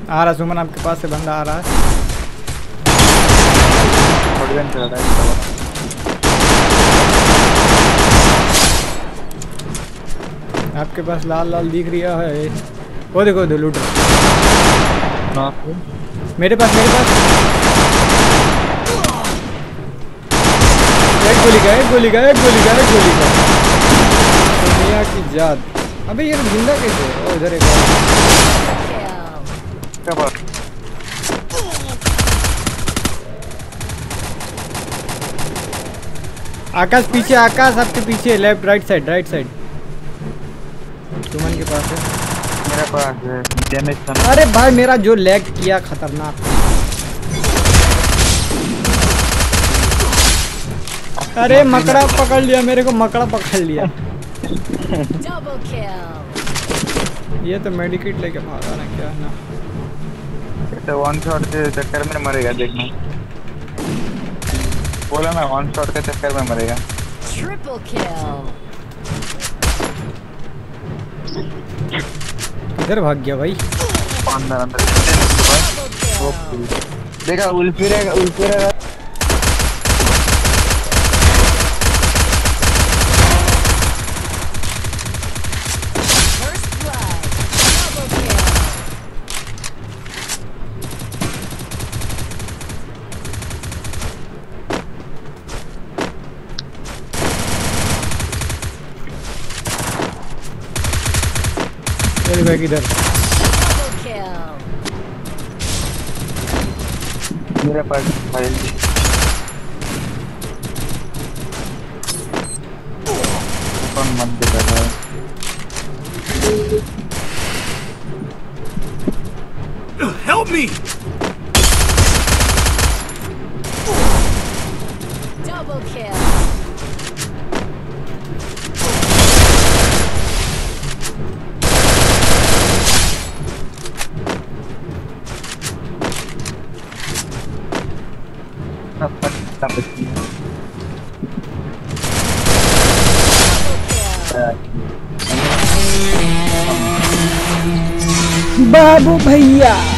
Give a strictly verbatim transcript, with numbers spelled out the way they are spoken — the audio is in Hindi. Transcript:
आ रहा सुमन आपके पास से बंदा आ रहा है। आपके पास लाल लाल दिख रहा है। वो देखो दो लूट मेरे पास मेरे पास एक गोली का एक गोली का एक गोली का एक गोली का दुनिया की जात। अबे ये जिंदा कैसे है? ओ इधर एक क्या बात। आकाश पीछे, आकाश आपके पीछे, left right side right side. Suman के पास है, मेरे पास है डैमेज। अरे भाई मेरा जो लैग किया खतरनाक। अरे मकड़ा पकड़ लिया मेरे को, मकड़ा पकड़ लिया। ये तो मेडिकेट लेके भागा ना क्या ना। तो वन शॉट के चक्कर में मरेगा देखना। बोला ना वन शॉट के चक्कर में मरेगा। Triple kill. इधर भाग गया भाई। अंदर अंदर देखा उल्फी रहेगा उल्फी रहेगा। बैग इधर मेरे पास फाइल कौन मत कर रहा है। Help me! Double kill. बाबू भैया।